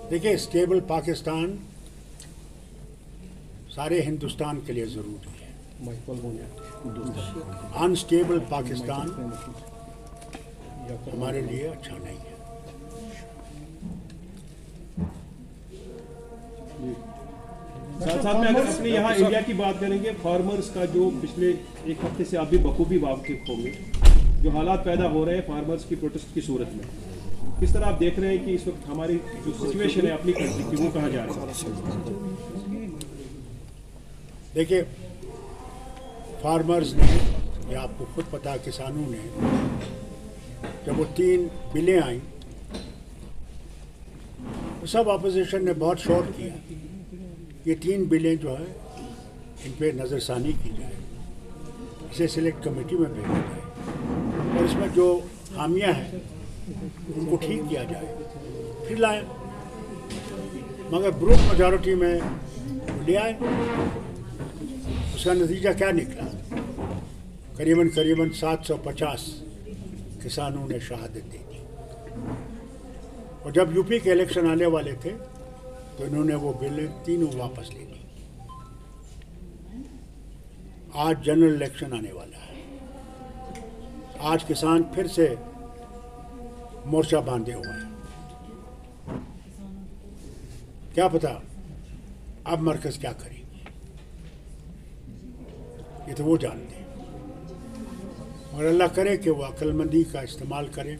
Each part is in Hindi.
देखिए, स्टेबल पाकिस्तान सारे हिंदुस्तान के लिए ज़रूरी है। अनस्टेबल पाकिस्तान हमारे लिए अच्छा नहीं है। साथ में अगर अपने यहाँ इंडिया की बात करेंगे, फार्मर्स का जो पिछले एक हफ्ते से आप भी बखूबी वाकिफ होंगे, जो हालात पैदा हो रहे हैं फार्मर्स की प्रोटेस्ट की सूरत में, किस तरह आप देख रहे हैं कि इस वक्त हमारी जो सिचुएशन है अपनी कंट्री की, वो कहाँ जा रही है? देखिए, फार्मर्स ने, या आपको खुद पता, किसानों ने, जब वो 3 बिलें आई तो सब अपोजिशन ने बहुत शॉर्ट किया। ये 3 बिलें जो है इन पे नज़रसानी की जाए, इसे सिलेक्ट कमेटी में भेजा जाए और इसमें जो खामियां हैं उनको ठीक किया जाए, फिर लाए। मगर ब्रूट मेजॉरिटी में ले आए। उसका नतीजा क्या निकला? करीबन 750 किसानों ने शहादत दे दी। और जब यूपी के इलेक्शन आने वाले थे तो इन्होंने वो बिल तीनों वापस ले ली। आज जनरल इलेक्शन आने वाला है। आज किसान फिर से मोर्चा बांधे हुए हैं। क्या पता अब मरकज क्या करेगी, ये तो वो जानते हैं। और अल्लाह करे कि वो अक्लमंदी का इस्तेमाल करें,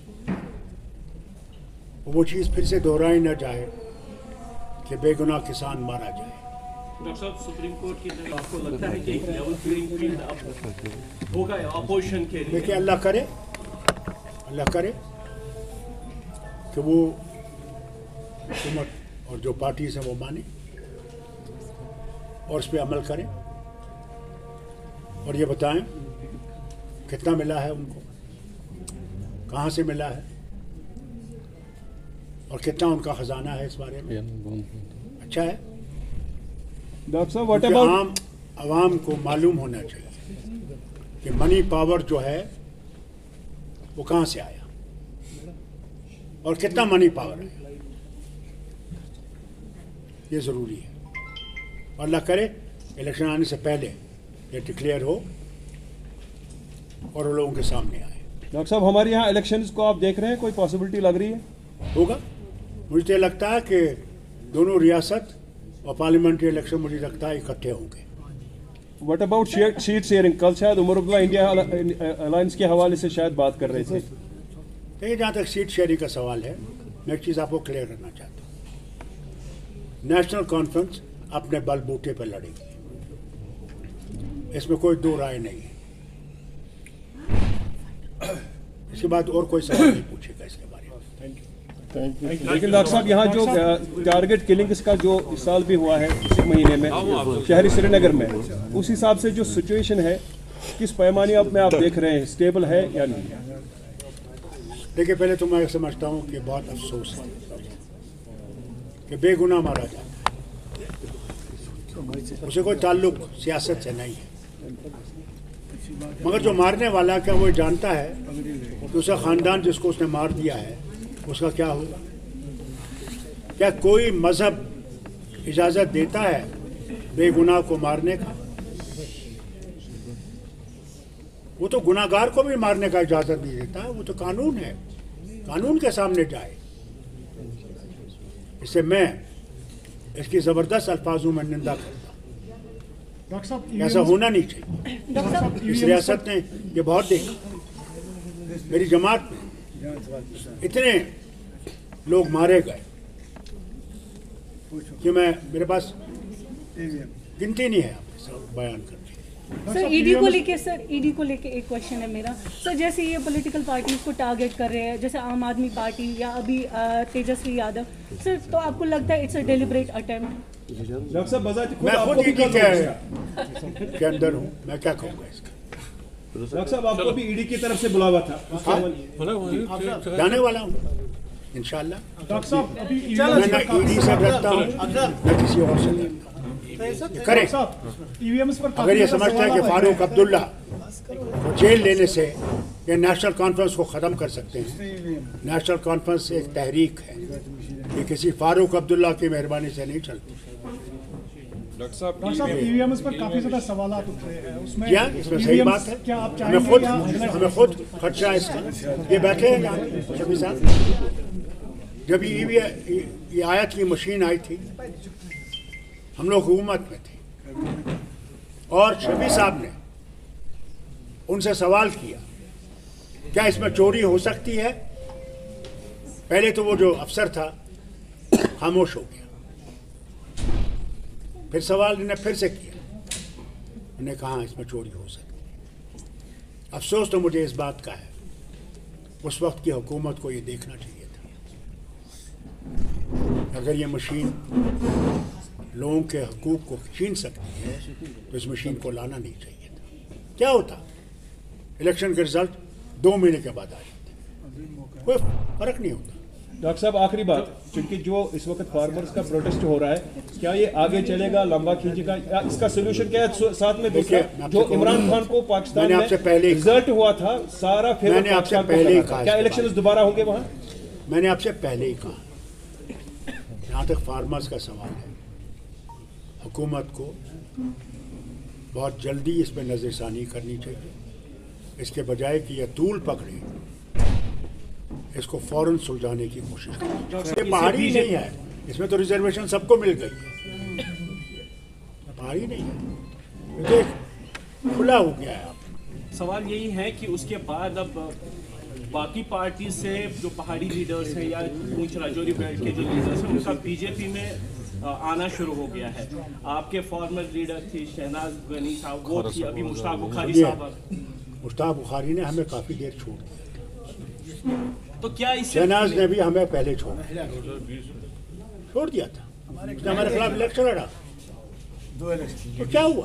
वो चीज़ फिर से दोहराई न जाए कि बेगुनाह किसान मारा जाए। डॉक्टर साहब, सुप्रीम कोर्ट की तरफ आपको लगता है कि लेवल प्लेइंग फील्ड अब होगा अपोजिशन के लिए? देखिए, अल्लाह करे कि वो हुकूमत और जो पार्टीज हैं वो माने और उस पर अमल करें और ये बताएं कितना मिला है उनको, कहाँ से मिला है और कितना उनका खजाना है। इस बारे में अच्छा है डॉक्टर साहब, व्हाट अबाउट आम आवाम को मालूम होना चाहिए कि मनी पावर जो है वो कहाँ से आया और कितना मनी पावर है। ये ज़रूरी है। और अल्लाह करे इलेक्शन आने से पहले ये डिक्लेयर हो और वो लोगों के सामने आए। डॉक्टर साहब, हमारे यहाँ इलेक्शंस को आप देख रहे हैं, कोई पॉसिबिलिटी लग रही है? होगा। मुझे तो लगता है कि दोनों रियासत और पार्लियामेंट्री इलेक्शन मुझे लगता है इकट्ठे होंगे। What about seat sharing? कल शायद उमर अब्दुल्ला इंडिया अलायंस के हवाले से शायद बात कर रहे थे। देखिए, जहाँ तक सीट शेयरिंग का सवाल है, मैं एक चीज़ आपको क्लियर करना चाहता हूँ। नेशनल कॉन्फ्रेंस अपने बलबूते पर लड़ेगी, इसमें कोई दो राय नहीं है। इसके बाद और कोई सवाल नहीं पूछेगा इसके बारे में। लेकिन डॉक्टर साहब, यहाँ जो टारगेट किलिंग्स का जो इस साल भी हुआ है इसी महीने में शहरी श्रीनगर में, उस हिसाब से जो सिचुएशन है किस पैमाने में आप देख रहे हैं, स्टेबल है या नहीं? देखिए, पहले तो मैं समझता हूँ कि बहुत अफसोस है कि बेगुनाह मारा जाता है, उसे कोई ताल्लुक सियासत से नहीं है। मगर जो मारने वाला, क्या वो जानता है कि उसका ख़ानदान जिसको उसने मार दिया है उसका क्या होगा? क्या कोई मज़हब इजाज़त देता है बेगुनाह को मारने का? वो तो गुनाहगार को भी मारने का इजाज़त नहीं देता है। वो तो कानून है, कानून के सामने जाए। इससे मैं इसकी ज़बरदस्त अल्फाजों में निंदा करता हूँ। डॉक्टर साहब, ऐसा होना नहीं चाहिए। इस रियासत ने ये बहुत देखा। मेरी जमात में इतने लोग मारे गए कि मेरे पास गिनती नहीं है बयान करने। सर, ईडी को लेके एक क्वेश्चन है मेरा। सर, जैसे ये पॉलिटिकल पार्टीज को टारगेट कर रहे हैं, जैसे आम आदमी पार्टी या अभी तेजस्वी यादव, सर, तो आपको लगता है it's a deliberate attempt? Doctor साहब, मैं खुद ईडी के अंदर हूँ, मैं क्या कहूँगा इसका। डॉक्टर साहब, आपको भी ईडी की तरफ से बुलावा था? जाने वाला हूँ इंशाल्लाह। डॉक्टर साहब, अभी मैं ना ईडी से डरता हूँ न किसी और से डरता हूँ। करें। ईवीएम पर अगर ये समझता है कि फारूक अब्दुल्ला को जेल लेने से ये नेशनल कॉन्फ्रेंस को ख़त्म कर सकते हैं। नेशनल कॉन्फ्रेंस एक तहरीक है, ये किसी फारूक अब्दुल्ला की मेहरबानी से नहीं चलती। डॉक्टर साहब ईवीएम्स पर काफी ज्यादा सवाल उठ रहे हैं, उसमें क्या इसमें सही बात है? क्या आप हमें खुद खर्चा है इसका। ये बैठे हैं यहाँ शफी साहब, जब ये आयत की मशीन आई थी हम लोग हुकूमत में थे और शफी साहब ने उनसे सवाल किया क्या इसमें चोरी हो सकती है। पहले तो वो जो अफसर था खामोश हो गया, फिर सवाल इन्हें फिर से किया, उन्होंने कहा इसमें चोरी हो सकती है। अफसोस तो मुझे इस बात का है उस वक्त की हुकूमत को ये देखना चाहिए था। अगर ये मशीन लोगों के हकूक़ को छीन सकती है तो इस मशीन को लाना नहीं चाहिए था। क्या होता, इलेक्शन के रिजल्ट 2 महीने के बाद आ जाते, कोई फर्क नहीं होता। डॉक्टर साहब आखिरी बात, क्योंकि जो इस वक्त फार्मर्स का प्रोटेस्ट हो रहा है, क्या ये आगे चलेगा, लंबा खींचेगा, या इसका सोल्यूशन क्या है? साथ में दूसरा जो इमरान खान को पाकिस्तान में रिजल्ट हुआ था सारा, फिर मैंने आपसे पहले ही कहा, क्या इलेक्शन दोबारा होंगे वहाँ? मैंने आपसे पहले ही कहा, जहाँ तक फार्मर्स का सवाल है, हुकूमत को बहुत जल्दी इस पर नज़रसानी करनी चाहिए। इसके बजाय कि यह तूल पकड़े, इसको फौरन सुलझाने की कोशिश करें। ये पहाड़ी नहीं है, इसमें तो रिजर्वेशन सबको मिल गई है, पहाड़ी नहीं है, ये खुला हो गया है। सवाल यही है कि उसके बाद अब बाकी पार्टी से जो पहाड़ी लीडर्स हैं या पूंछ राजौरी बेल्ट के जो लीडर्स हैं उनका बीजेपी में आना शुरू हो गया है। आपके फॉर्मर लीडर थे शहनाज गनी साहब, वो थी, अभी मुश्ताक बुखारी साहब। मुश्ताक बुखारी ने हमें काफ़ी देर छोड़ दिया, तो क्या इससे शहनाज ने भी हमें पहले छोड़ दिया था, उसने हमारे खिलाफ इलेक्शन लड़ा, तो क्या हुआ?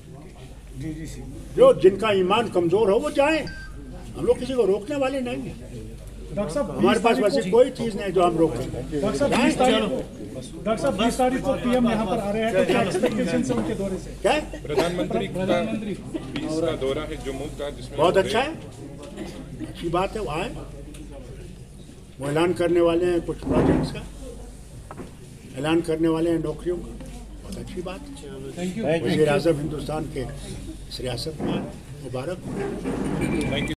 जो जिनका ईमान कमजोर हो वो जाएं, हम लोग किसी को रोकने वाले नहीं हैं। डॉक्टर साहब हमारे पास वैसे कोई चीज़ नहीं जो हम रोक सकें। डॉक्टर साहब 20 तारीख को पीएम यहाँ पर आ रहे हैं, तो क्या एक्सपेक्टेशन है उनके दौरे से? क्या प्रधानमंत्री का दौरा है जम्मू का, जिसमें बहुत अच्छा है, अच्छी बात है, वो आए, वो ऐलान करने वाले हैं कुछ प्रोजेक्ट्स का, ऐलान करने वाले हैं नौकरियों का, बहुत अच्छी बात है। वज़ीर आज़म हिंदुस्तान के इस रियासत में मुबारक।